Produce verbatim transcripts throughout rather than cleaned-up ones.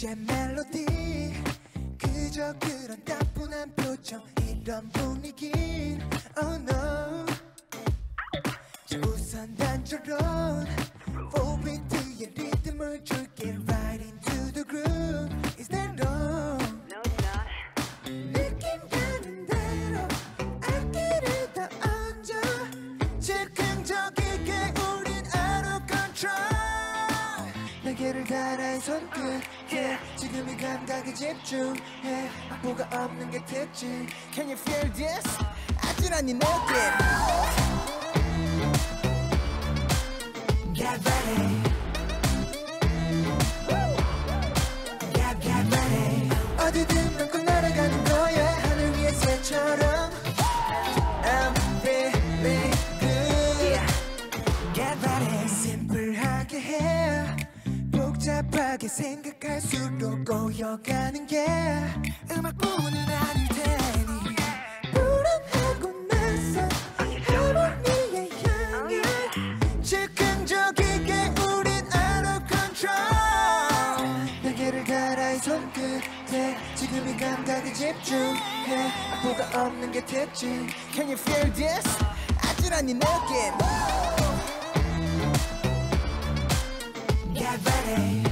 이제 멜로디 그저 그런 따분한 표정 이런 분위긴 Oh no 우선 단조로운 사 비트의 리듬을 줄게 Right into the groove Is that wrong? No, it's not. 느낌 가는 대로 악기를 더 얹어 즉흥적이게 우린 out of control 날개를 달아의 손끝에 지금 이 감각에 집중해 악보가 없는 게 특징 Can you feel this? 아찔한 이 느낌 Get ready Get, get ready 어디든 넘고 날아가는 거야 하늘 위의 새처럼 I'm feeling good Get ready 심플하게 해 복잡하게 생각할수록 꼬여가는 게 음악뿐은 아닐 테니 불안하고 낯선 하모니에 향해 즉흥적이게 우린 out of control 날개를 달아 이 손끝에 지금 이 감각에 집중해 악보가 없는 게 특징 Can you feel this? 아찔한 이 느낌 Get ready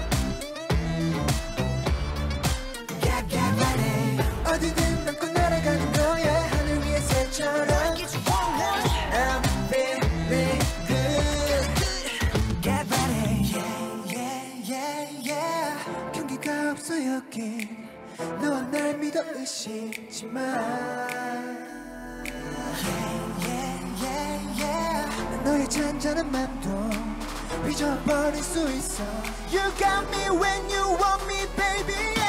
Get, get ready 어디든 넘고 날아가는 거야 하늘 위의 새처럼 I'm feeling good Get ready Yeah, yeah, yeah, yeah 경계가 없어 여기 너와 날 믿어 의심치 마 Yeah, yeah, yeah, yeah 난 너의 잔잔한 맘도 잊어버릴 수 있어 You got me when you want me baby